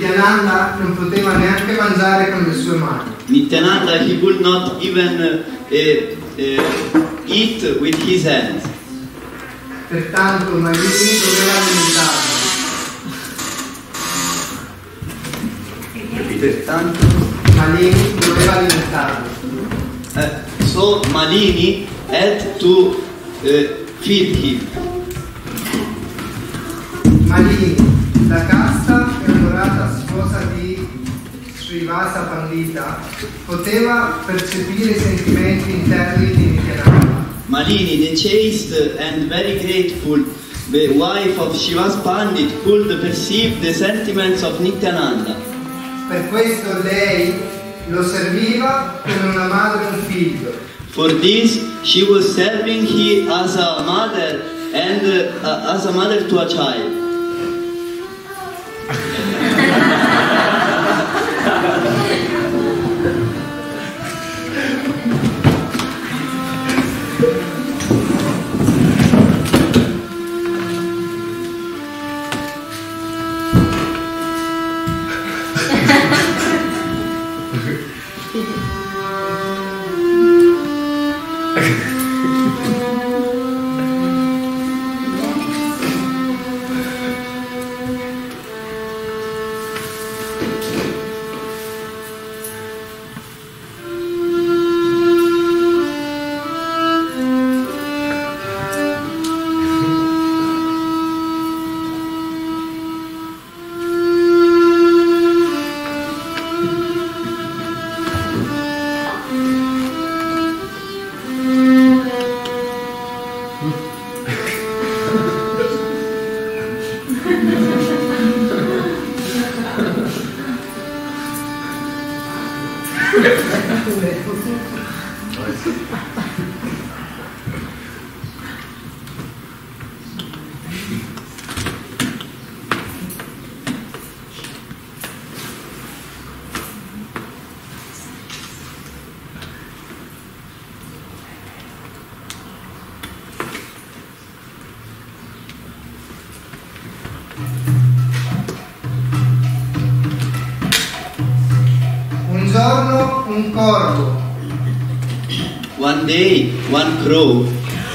Nityananda non poteva neanche mangiare con le sue mani. Nityananda, he could not even eat with his hands. Pertanto Malini doveva alimentarlo. Pertanto Malini doveva alimentarlo. So Malini had to feed him. Malini, la casta e onorata sposa di Srivasa Pandita, poteva percepire i sentimenti interni di Nityananda. Malini, the chaste and very grateful wife of Srivasa Pandit, could perceive the sentiments of Nityananda. Per questo lei lo serviva come una madre e un figlio. For this, she was serving him as a mother and as a mother to a child. Un giorno un corvo. One day, one crow.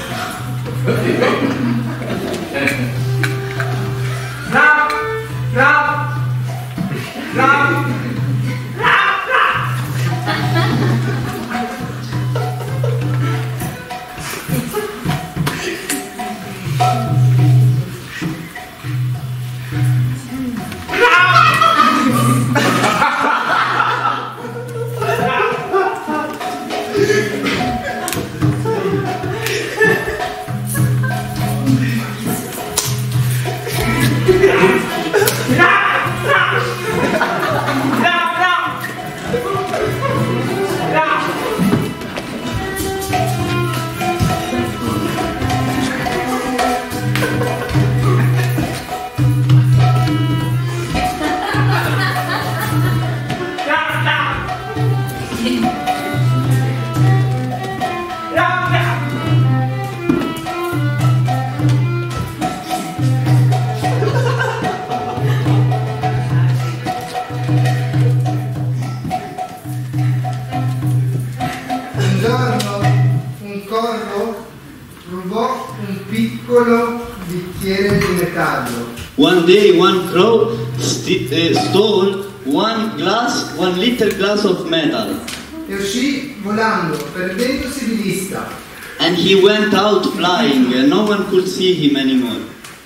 One day, one crow stole one little glass of metal. E uscì volando, perdendosi di vista. And he went out flying, and no one could see him anymore.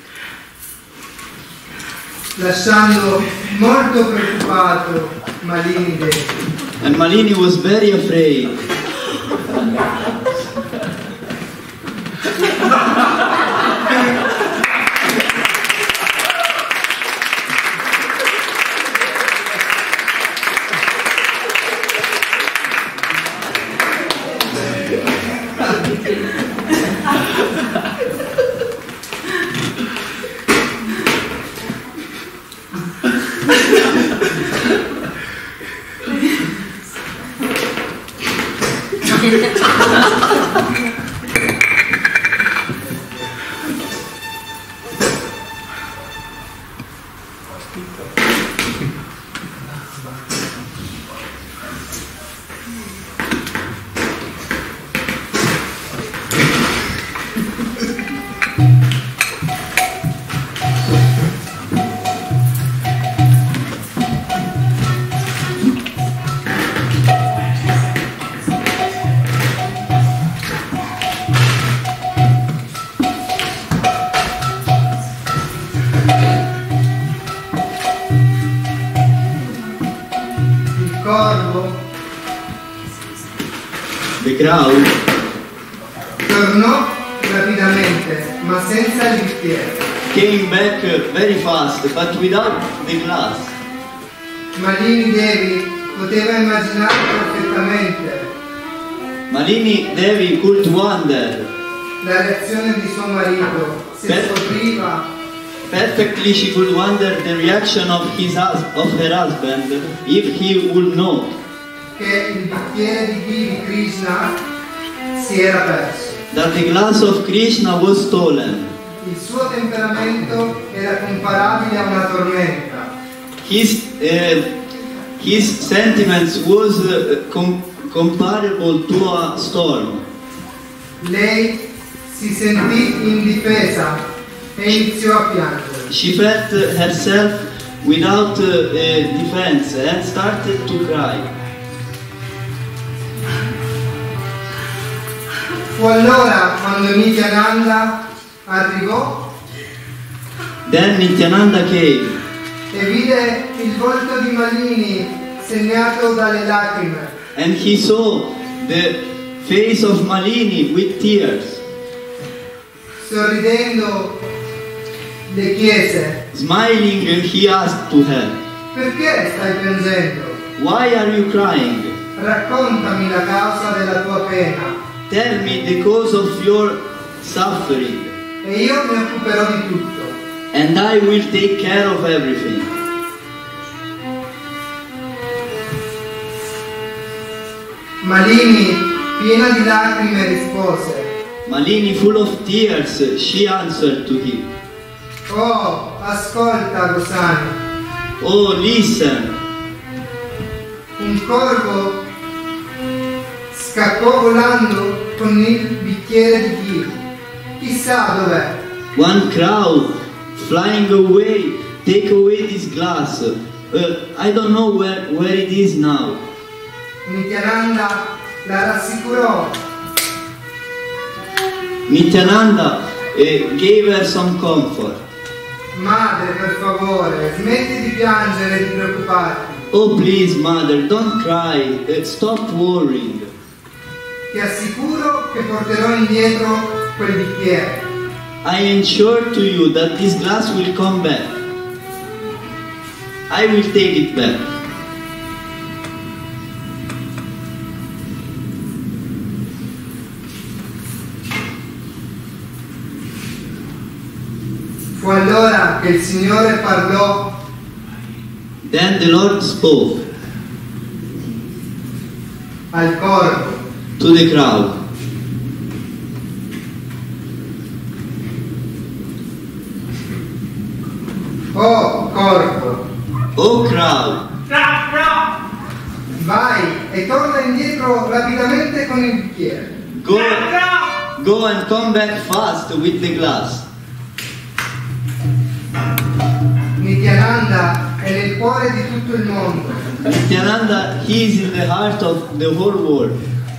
Lasciando molto preoccupato Malini dentro. And Malini was very afraid. The crowd tornò rapidamente, ma senza il bicchiere. came back very fast, but without the glass. Malini Devi poteva immaginare perfettamente Malini Devi could wonder la reazione di suo marito se scopriva perfectly. She could wonder the reaction of her husband if he would know che il bicchiere di ghee di Krishna si era perso. that the glass of Krishna was stolen. Il suo temperamento era comparabile a una tormenta. His sentiments was comparable to a storm. Lei si sentì indifesa e iniziò a piangere. She felt herself without defense and started to cry. Fu allora quando Nityananda arrivò Then Nityananda came e vide il volto di Malini segnato dalle lacrime. and he saw the face of Malini with tears. Sorridendo le chiese: Smiling, he asked to her, perché stai piangendo? "Why are you crying? Raccontami la causa della tua pena Tell me the cause of your suffering, e io mi occuperò di tutto. and I will take care of everything." Malini, piena di lacrime, rispose: Malini, full of tears, she answered to him, oh, ascolta Gosani, "Oh, listen." un corvo scappò volando con il bicchiere di ghee. Chissà dov'è. One crow flying away, take away this glass. I don't know where it is now. Nityananda la rassicurò. Nityananda gave her some comfort. Madre, per favore, smetti di piangere e di preoccuparti. "Oh, please, mother, don't cry. Stop worrying. Ti assicuro che porterò indietro quel bicchiere. I ensure to you that this glass will come back. I will take it back." Fu allora che il Signore parlò Then the Lord spoke al corvo. to the crowd. Oh, corvo, "Oh, crowd, vai e torna indietro rapidamente con il bicchiere. go and come back fast with the glass." Nityananda è nel cuore di tutto il mondo. Nityananda, he is in the heart of the whole world.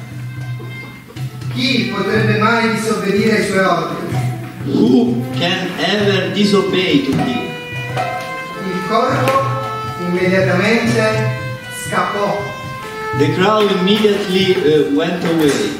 Chi potrebbe mai disobbedire ai suoi ordini? Who can ever disobey to him? Il corvo immediatamente scappò. The crowd immediately went away.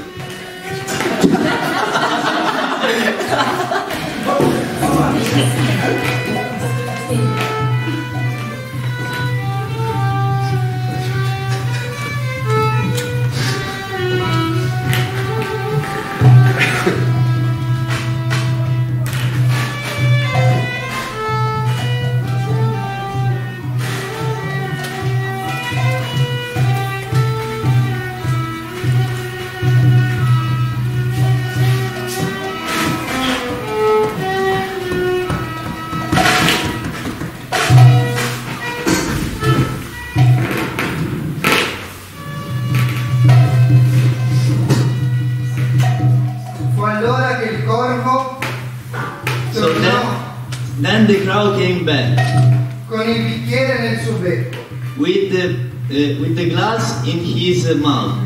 Then the crowd came back con il bicchiere nel suo becco with the glass in his mouth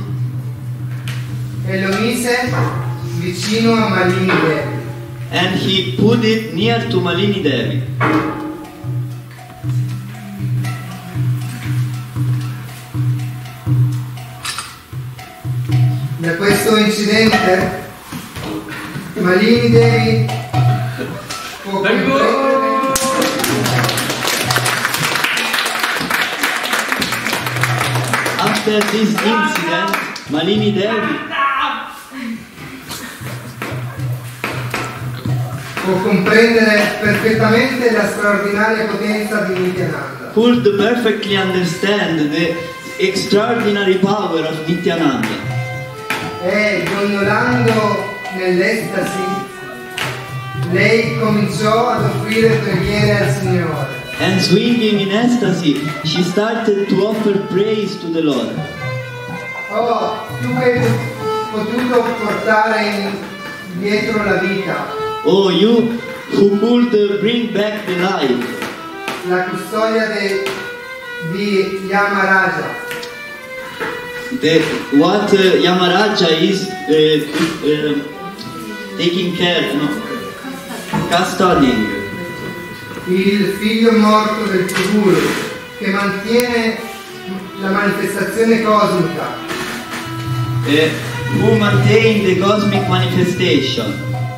e lo mise vicino a Malini Devi. and he put it near to Malini Devi. Da questo incidente Malini Devi può comprendere. After this incident, Malini Devi può comprendere perfettamente la straordinaria potenza di Nityananda. could perfectly understand the extraordinary power of Nityananda. E dondolando nell'estasi, lei cominciò ad offrire preghiere al Signore. And swinging in ecstasy, she started to offer praise to the Lord. Oh, tu che hai potuto portare dietro la vita, Oh, you who could bring back the life, la custodia di Yamaraja, what Yamaraja is taking care, no, custodying. il figlio morto del futuro, che mantiene la manifestazione cosmica, Who maintain the cosmic manifestation.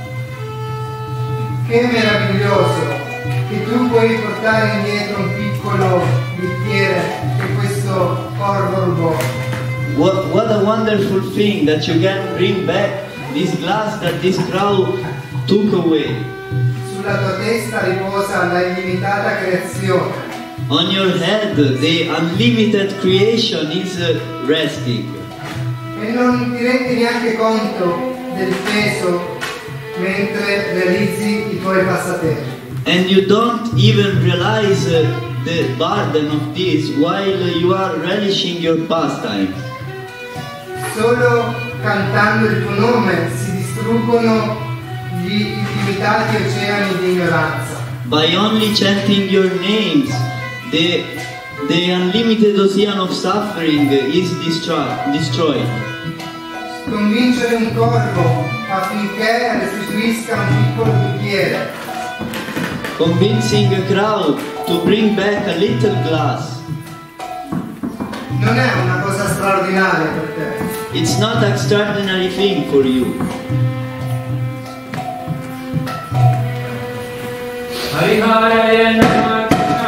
che meraviglioso che tu puoi portare indietro un piccolo bicchiere che questo corvo rubò. What a wonderful thing that you can bring back this glass that this crow took away. Sulla tua testa riposa la illimitata creazione. On your head, the unlimited creation is resting. E non ti rendi neanche conto del peso mentre realizzi i tuoi passatempi. And you don't even realize the burden of this while you are relishing your pastime. Solo cantando il tuo nome si distruggono gli illimitati oceani di ignoranza. By only chanting your names, the unlimited ocean of suffering is destroyed. Convincere un corvo affinché restituisca un piccolo bicchiere. Convincing a crowd to bring back a little glass. Non è una cosa straordinaria per te. It's not an extraordinary thing for you. Hariharaya Namah.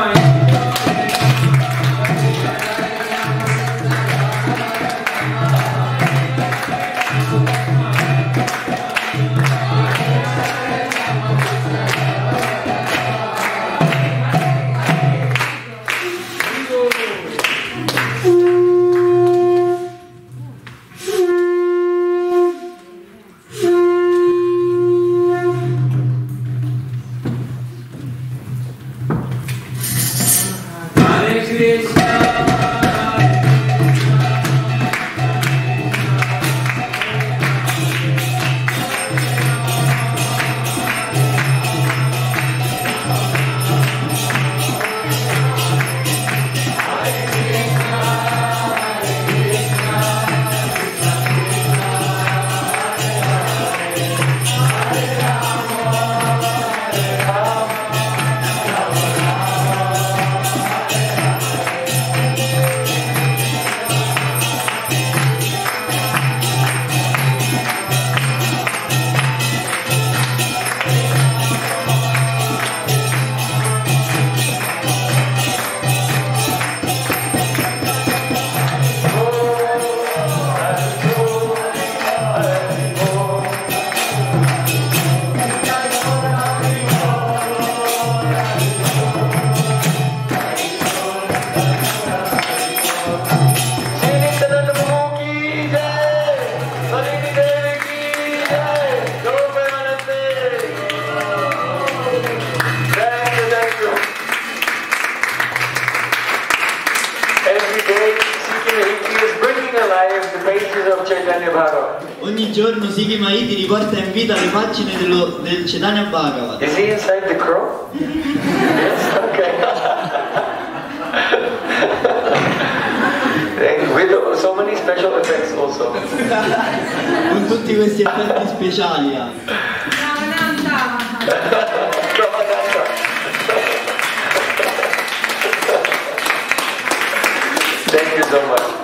Ogni giorno Sikhi Maiti riporta in vita le pagine del Chaitanya Bhagavat. Is he inside the crow? Yes? Okay. And with so many special effects also. Con tutti questi effetti speciali. Thank you so much.